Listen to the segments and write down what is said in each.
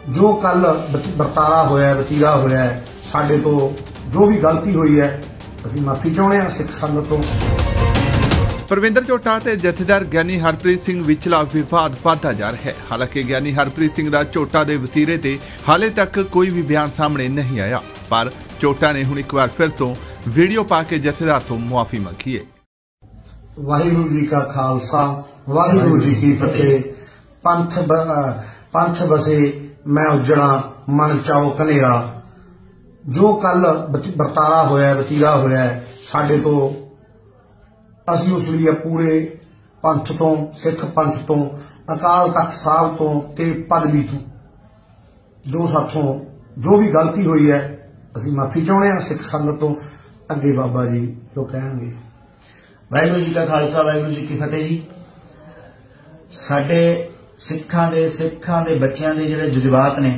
जो कल बरतारा होया वतीरा होया साडे तो जो भी गलती हुई है असीं माफ़ी चाहुंदे हां सिख संगत तो। परविंदर झोटा ते जथेदार ज्ञानी हरप्रीत सिंह विचला विवाद वधदा जा रहा है। हालांकि ज्ञानी हरप्रीत सिंह दा झोटा दे वतीरे ते हाले तक कोई भी बयान सामने नहीं आया, पर झोटा ने हुण एक बार फिर तो वीडियो पा के जथेदार तो मुआफी मंगी है। वाहिगुरू जी का खालसा वाहिगुरू जी की फतेह। पंथ बसे मैं उजड़ा मन चाओ कनेरा। जो कल बरतारा होया वतीरा होया साडे तो असीं उस लिए पूरे पंथ तो सिख पंथ तो अकाल तख्त साहब तो ते पदवी तो जो साथों जो भी गलती हुई है असीं माफ़ी चाहुंदे हां सिख संगत तो। अगे बाबा जी जो कहेंगे। वाहिगुरू जी का खालसा वाहिगुरू जी की फतेह जी। साडे सिखां दे बच्चों के जिहड़े जज्बात ने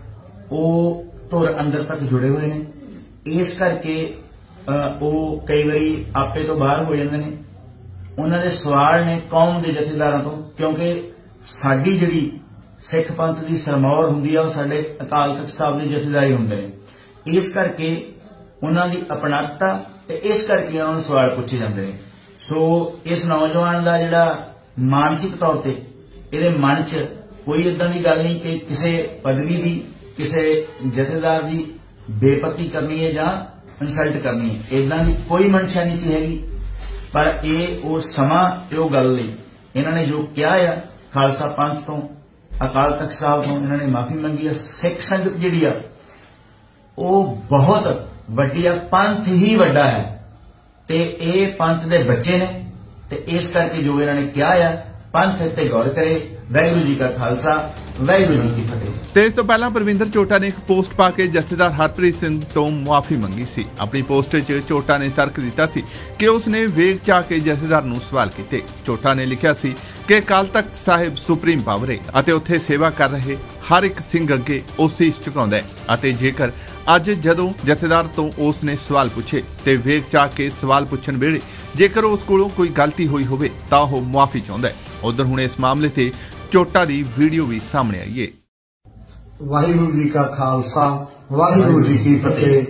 वो धुर अंदर तक जुड़े हुए ने, इस करके वो कई बारी आपे तो बाहर हो जाते हैं। उन्होंने सवाल ने कौम के जथेदारों तो, क्योंकि साडी जिहड़ी सिख पंथ की सरमौर हुंदी है वो साडे अकाल तख्त साहब की जथेदारी हुंदे ने, इस करके उन्होंने अपनाता ते इस करके उन्होंने सवाल पूछे जाते हैं। सो इस नौजवान का जिहड़ा मानसिक तौर पर इहदे मन च कोई इदां दी गल नहीं कि किसी पदवी की किसी जथेदार की बेपत्ती करनी है जां इंसल्ट करनी है, इदां दी कोई मंशा नहीं सी हैगी। पर यह वो समा वो गल नहीं इन्होंने जो किया है खालसा पंथ तो अकाल तख्त साहब तो इन्होंने माफी मंगी है। सिख संगत जिहड़ी आ वो बहुत वड्डी आ, पंथ ही वड्डा है ते ये पंथ दे बच्चे ने ते इस करके जो इन्होंने किया है पंथ ते गौर करे। वाहिगुरू जी का खालसा वाहिगुरू जी की फतेह। ते इस तो पहला परविंदर झोटा ने एक पोस्ट पा के जथेदार हरप्रीत सिंह तो मुआफी मंगी सी। अपनी पोस्ट च झोटा ने तर्क दिता सी कि उसने वेग चा के जथेदार नूं सवाल कीते। झोटा ने लिखिया सी कि अकाल तख्त साहिब सुप्रीम पावर है अते उत्थे सेवा कर रहे हर एक सिंह अगे ਉਹ ਸੀਸ ਝੁਕਾਉਂਦਾ ਹੈ ਅਤੇ ਜੇਕਰ ਅੱਜ ਜਦੋਂ ਜਥੇਦਾਰ ਤੋਂ ਉਸ ਨੇ ਸਵਾਲ ਪੁੱਛੇ ਤੇ ਵੇਗ ਚਾ ਕੇ ਸਵਾਲ ਪੁੱਛਣ ਵੇਲੇ ਜੇਕਰ ਉਸ ਕੋਲੋਂ ਕੋਈ ਗਲਤੀ ਹੋਈ ਹੋਵੇ ਤਾਂ ਉਹ ਮੁਆਫੀ ਚਾਹੁੰਦਾ ਹੈ। ਉਧਰ ਹੁਣ ਇਸ ਮਾਮਲੇ ਤੇ ਝੋਟਾ ਦੀ ਵੀਡੀਓ ਵੀ ਸਾਹਮਣੇ ਆਈ ਹੈ। वाहिगुरू जी का खालसा वाहिगुरू जी की फतेह।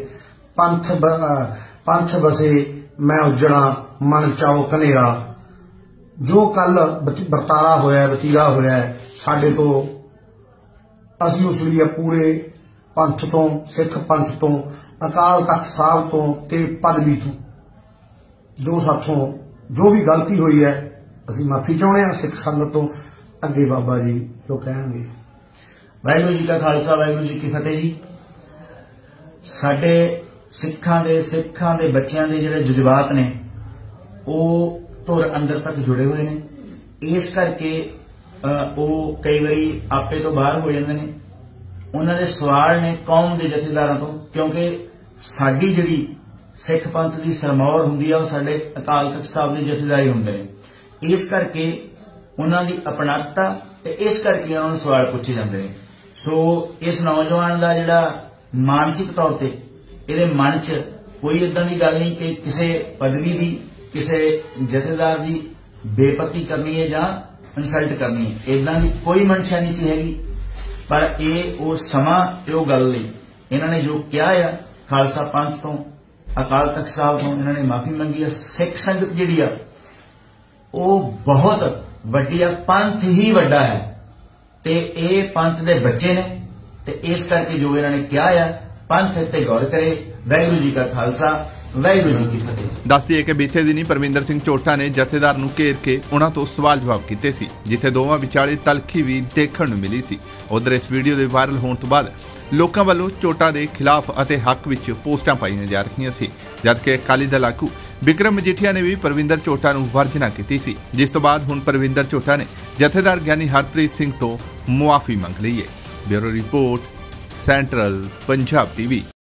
पंथ बसे मैं उजड़ा मन चाओ कनेरा। जो कल बरतारा होया वतीरा होया साडे तो असीं उस लिए पूरे पंथ तो सिख पंथ तो अकाल तख्त साहब तो ते पदवी तो जो साथों जो भी गलती हुई है असीं माफ़ी चाहुंदे हां सिख संगत तो। अगे बाबा जी जो कहेंगे। वाहिगुरू जी का खालसा वाहिगुरू जी की फतेह जी। साडे सिखां दे बच्चों के जिहड़े जज्बात ने वो धुर अंदर तक जुड़े हुए ने, इस करके वो कई बारी आपे तो बाहर हो जाते हैं। उन्होंने सवाल ने कौम के जथेदारों तो, क्योंकि साडी जिहड़ी सिख पंथ की सरमौर हुंदी है वो साडे अकाल तख्त साहब की जथेदारी हुंदे ने, इस करके उन्होंने अपनाता ते इस करके उन्होंने सवाल पूछे जाते हैं। सो इस नौजवान का जिहड़ा मानसिक तौर पर इहदे मन च कोई इदां दी गल नहीं कि किसी पदवी की किसी जथेदार की बेपत्ती करनी है जां इंसल्ट करनी है, इदां दी कोई मंशा नहीं सी हैगी। पर यह वो समा वो गल नहीं इन्होंने जो किया है खालसा पंथ तो अकाल तख्त साहब तो इन्होंने माफी मंगी है। सिख संगत जिहड़ी आ वो बहुत वड्डी आ, पंथ ही वड्डा है ते ये पंथ दे बच्चे ने ते इस करके जो इन्होंने किया है पंथ ते गौर करे। वाहिगुरू जी का खालसा वाहिगुरू जी की फतेह। दस दईए कि बीते दिनी परविंदर सिंह झोटा ने जथेदार नूं घेर के उन्हां तों सवाल जवाब कीते सी, जिथे दोवां विचाले तलखी भी देखण नूं मिली सी। उधर इस वीडियो दे वायरल होण तों बाद लोकां वल्लों झोटा दे खिलाफ अते हक विच पोस्टां पाईआं जा रहीआं सी, जबकि अकाली दल आगू बिक्रम मजीठिया ने भी परविंदर झोटा नूं वर्जना कीती सी, जिस तों बाद हुण परविंदर झोटा ने जथेदार ज्ञानी हरप्रीत सिंह तो मुआफी मंग लई है। Bureau report central Punjab TV.